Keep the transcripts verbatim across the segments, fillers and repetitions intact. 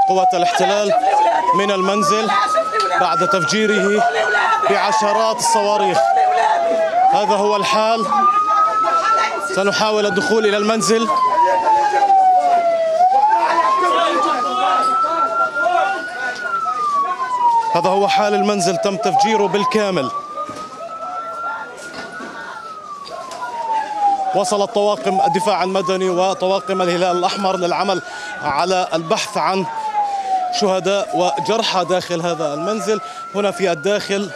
قوات الاحتلال من المنزل بعد تفجيره بعشرات الصواريخ. هذا هو الحال. سنحاول الدخول إلى المنزل. هذا هو حال المنزل، تم تفجيره بالكامل. وصلت طواقم الدفاع المدني وطواقم الهلال الأحمر للعمل على البحث عن شهداء وجرحى داخل هذا المنزل. هنا في الداخل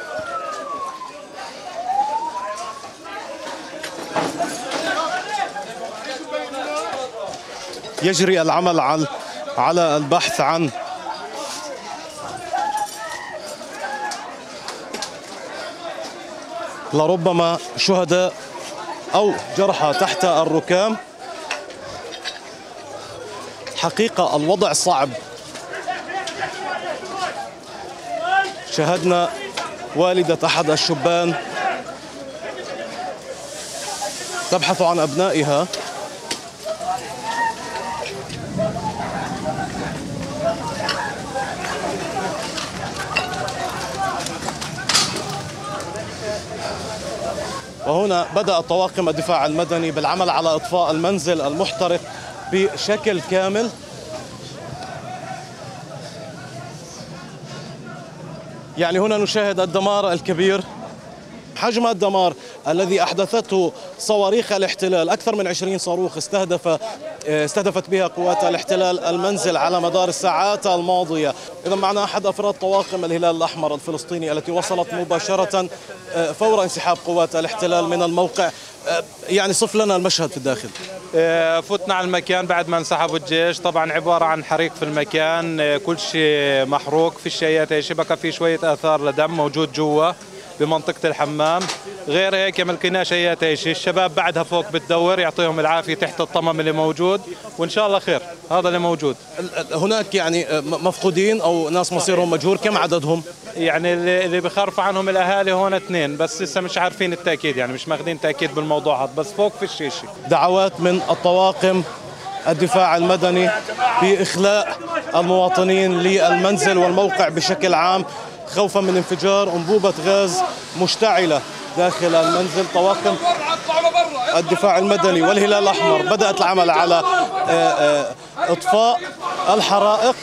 يجري العمل على البحث عن لربما شهداء أو جرحى تحت الركام. حقيقة الوضع صعب. شاهدنا والدة أحد الشبان تبحث عن أبنائها. وهنا بدأ طواقم الدفاع المدني بالعمل على إطفاء المنزل المحترق بشكل كامل. يعني هنا نشاهد الدمار الكبير، حجم الدمار الذي أحدثته صواريخ الاحتلال. أكثر من عشرين صاروخ استهدف استهدفت بها قوات الاحتلال المنزل على مدار الساعات الماضية. إذا معنا أحد أفراد طواقم الهلال الأحمر الفلسطيني التي وصلت مباشرة فور انسحاب قوات الاحتلال من الموقع. يعني صف لنا المشهد في الداخل. فتنا على المكان بعد ما انسحبوا الجيش. طبعا عبارة عن حريق في المكان، كل شيء محروق، في أي شيء، بقى في شوية آثار لدم موجود جوا بمنطقة الحمام. غير هيك ما لقيناش اي شيء. الشباب بعدها فوق بتدور، يعطيهم العافية تحت الطمم اللي موجود، وإن شاء الله خير. هذا اللي موجود. هناك يعني مفقودين أو ناس مصيرهم مجهول، كم عددهم؟ يعني اللي اللي بخرف عنهم الأهالي هون اثنين بس، لسه مش عارفين التأكيد، يعني مش ماخذين تأكيد بالموضوع هذا، بس فوق في شيء. دعوات من الطواقم الدفاع المدني بإخلاء المواطنين للمنزل والموقع بشكل عام خوفا من انفجار أنبوبة غاز مشتعلة داخل المنزل. طواقم الدفاع المدني والهلال الأحمر بدأت العمل على إطفاء الحرائق.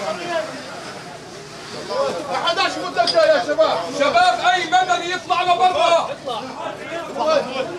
أحد عشر منتجع يا شباب، شباب أي مدني يطلع لبرا.